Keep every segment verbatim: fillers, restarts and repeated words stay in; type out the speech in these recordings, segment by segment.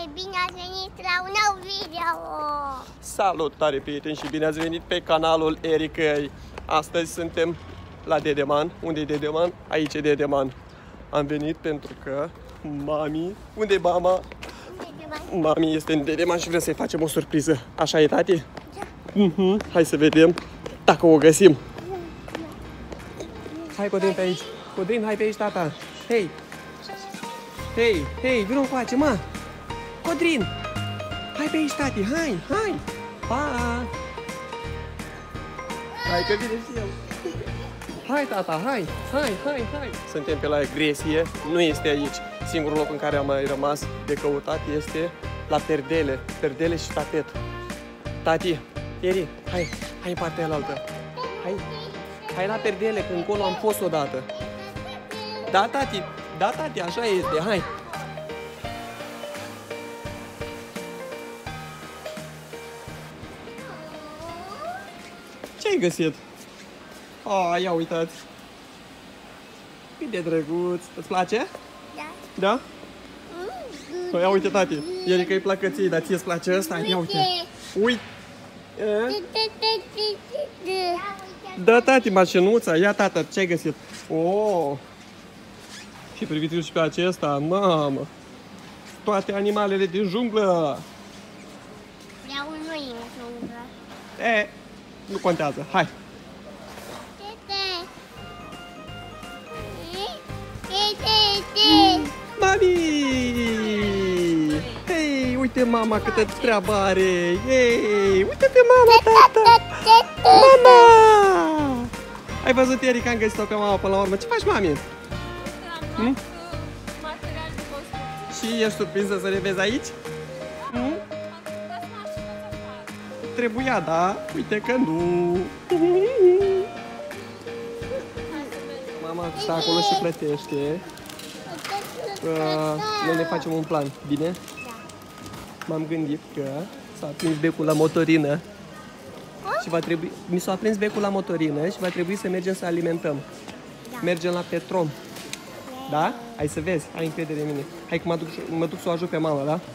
bine ați venit la un nou video! Salutare, prieteni, și bine ați venit pe canalul Ericăi. Astăzi suntem la Dedeman. Unde e Dedeman? Aici e Dedeman. Am venit pentru că mami... Unde e mama? Mami este în Dedeman și vrem să-i facem o surpriză. Așa e, tati? Da. Uh-huh. Hai să vedem dacă o găsim. Hai, Codrin, pe aici. Codrin, hai pe aici, tata. Hei! Hei, hei, vină încoace, mă! Codrin! Hai pe aici, tati, hai, hai! Pa! Hai că vine și el! Hai, tata, hai, hai, hai, hai! Suntem pe la Gresie, nu este aici. Singurul loc în care am mai rămas de căutat este la perdele, perdele și tapet. Tati, Eri, hai, hai în partea alaltă. Hai, hai la perdele, că încolo am fost odată. Da, tati, da, tati, așa este, hai! Ce ai găsit? Oh, ia uitați! Cât de drăguț! Îți place? Da. Da? Oh, ia uite, tati! El că-i placă ție, dar ție-ți place ăsta? Ia uite! Uite! Da, tati, mașinuța! Ia, tata, ce ai găsit? Oh! Și priviți și pe acesta, mamă! Toate animalele din junglă! Vreau noi în junglă. E, nu contează, hai! Mami! Hei, uite mama câtă treabă are! Hei, uite pe mama, tata! Mama! Ai văzut, Eric, am găsit-o pe mama până la urmă. Ce faci, mami? Hmm? Material de construcție. Și ești surprinsă să le vezi aici? Hmm? Trebuia, da? Uite că nu! Mama stă acolo și plătește. Uh, noi ne facem un plan, bine? Da. M-am gândit că s-a aprins becul la motorină și va trebui, mi s-a aprins becul la motorină și va trebui să mergem să alimentăm. Da. Mergem la Petrom. Da? Hai să vezi, ai încredere în mine. Hai că mă duc, mă duc să o ajut pe mama, da?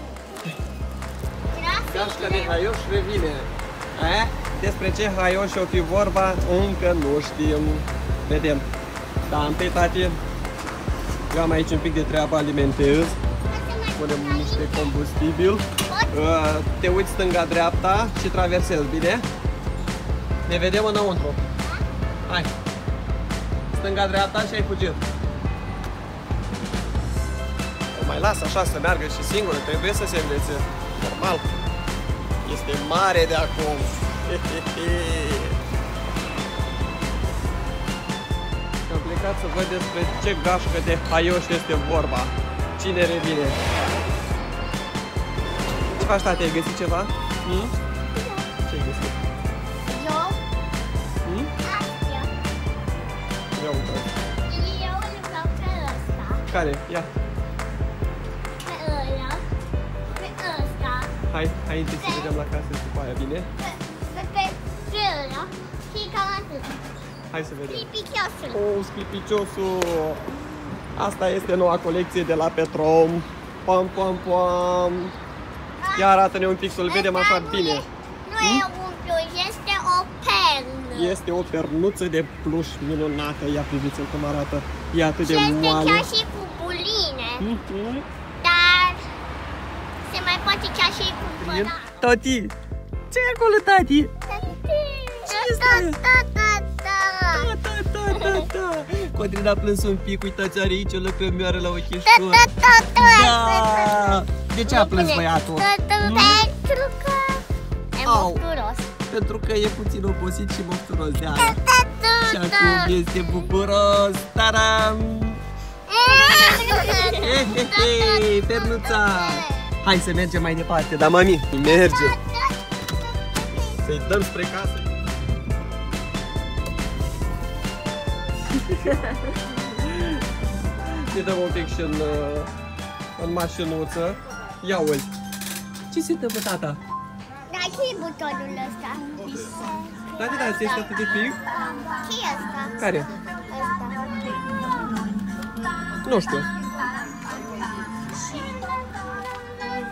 Gașca de haioș revine. A? Despre ce haioș o fi vorba, încă nu știm. Vedem. Da, întâi, tati, eu am aici un pic de treabă, alimentez. Punem niște combustibil. Te uiți stânga-dreapta și traversezi, bine? Ne vedem înăuntru. Hai. Stânga-dreapta și ai fugit. O mai las așa să meargă și singură, trebuie să se învețe. Normal. Este mare de acum. Am plecat să văd despre ce gașcă de haioș este vorba. Cine revine? Ce faci, tati? Ai găsit ceva? Hmm? Ce ai găsit? Eu? Hmm? Astea. Ia uite. Eu îl vreau pe ăsta. Care? Ia. Pe ăla. Pe ăsta. Hai, hai întâi să vedem la casă și după aia, bine? Pe, pe, pe, pe ăla. Și cam atât. Hai să vedem. Sclipiciosul. Oh, sclipiciosul! Asta este noua colecție de la Petrom. Pam, pam, pam. Ia arată-ne un pic să-l vedem așa bine. Nu e un pluș, este o pernă. Este o pernuță de pluș minunată. Ia priviți-l cum arată. E atât de Și este moale. chiar și cu buline. Mm-hmm. Dar se mai poate chiar și cu părat. Tati! Ce e acolo, tati? Ce este? Da, da, da. Da, da, da, da. Codrin a plâns un pic, uitați, are aici o lăcrămioară la ochișor. Da, da, da, Da! De ce a plâns băiatul? Pentru că e Au. mofturos. Pentru că e puțin obosit și mofturos de Da, aia. da, Și da, acum este bucuros. Taram! Hehehe, pernuța! Hai să mergem mai departe, da, mami? Mergem! Să-i dăm spre casă. Ne dăm un pic și în, în mașinuță. Ia uite! Ce se întâmplă, tata? Dar ce-i butonul ăsta? Da, da, da, este atât de pic? Ce-i ăsta? Care? Ăsta. Nu știu.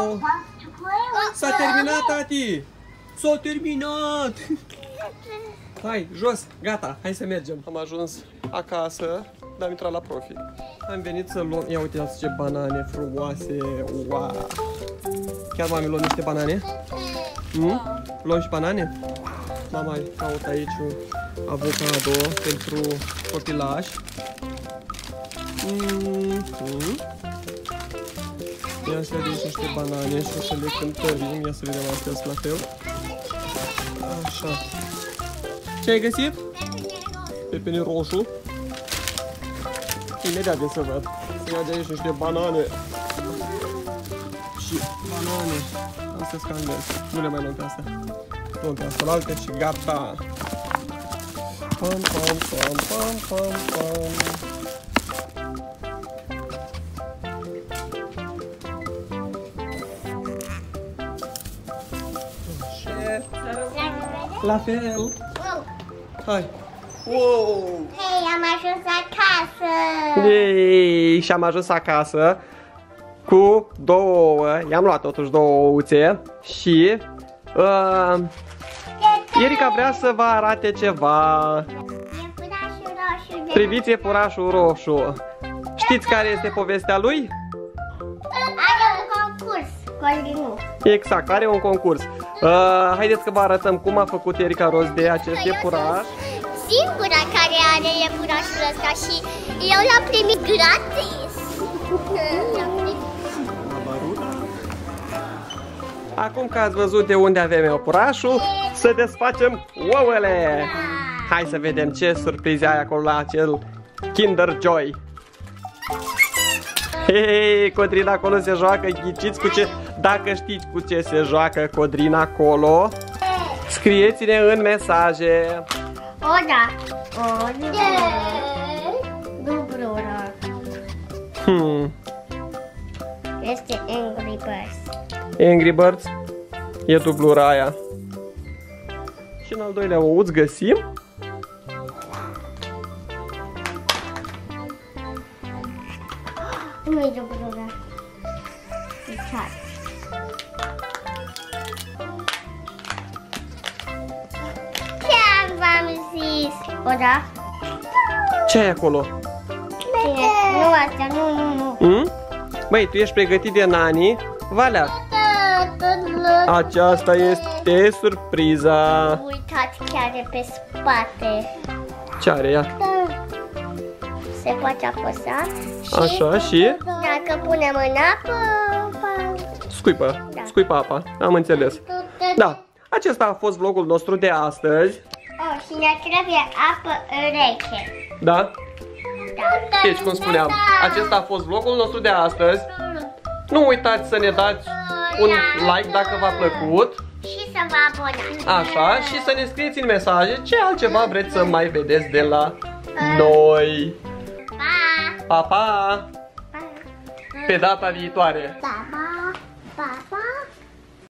Oh, s-a terminat, tati! S-a terminat! Hai, jos, gata, hai să mergem. Am ajuns acasă, dar am intrat la profi. Am venit să luăm, ia uitați ce banane frumoase, wow! Chiar m-am luat niște banane? Mm? Luăm și banane? Mama caută aici un avocado pentru copilași. Mm -hmm. Ia să vedem niște banane și o să le cântărim. Ia să vedem astea la fel. Așa. Ce ai găsit? Pepene roșu. Imediat de să văd. Să ia de aici niște banane. Și banane. Astea scandez. Nu le mai luăm pe astea. Luăm pe astea la alte și gata. Pam, pam, pam, pam, pam, pam. La fel. Wow. Hai. Wow. Hei, am ajuns acasă. Ei, și am ajuns acasă cu două. I-am luat totuși două ouțe și uh, Erica vrea să vă arate ceva. Iepurașul roșu. de- Priviți iepurașul roșu. Știți care este povestea lui? Are un concurs. Colinu. Exact, are un concurs. Uh, haideți că vă arătăm cum a făcut Erica rost de acest iepuraș. Singura care are iepurașul ăsta și eu l-am primit gratis. L-am primit. Acum că ați văzut de unde avem iepurașul, să desfacem ouăle. Hai să vedem ce surprize ai acolo la acel Kinder Joy. Hei, Codrina acolo se joacă, ghiciți cu ce... Dacă știți cu ce se joacă Codrina acolo, scrieți-ne în mesaje. O, da. O, da. Dublura. Hmm. Este Angry Birds. Angry Birds e dublura aia. Și în al doilea ouț găsim Nu-i dublura. E chat. Ce v-am zis? O, da? ce ai acolo? Cine? Nu asta, nu, nu, nu. Hmm? Băi, tu ești pregătit de nani? Valea, aceasta este surpriza. Uitați chiar e pe spate. Ce are ea? Se poate apăsa și Așa, și dacă punem în apă, scuipă, Da. scuipă apa, am înțeles. Da, acesta a fost vlogul nostru de astăzi. Oh, și ne trebuie apă reche. Da? Da. Deci, cum spuneam, acesta a fost vlogul nostru de astăzi. Nu uitați să ne dați un like dacă v-a plăcut. Și să vă abonați. Așa, și să ne scrieți în mesaje ce altceva vreți să mai vedeți de la noi. Pa! Pa, pa! Pa! Pe data viitoare! Pa!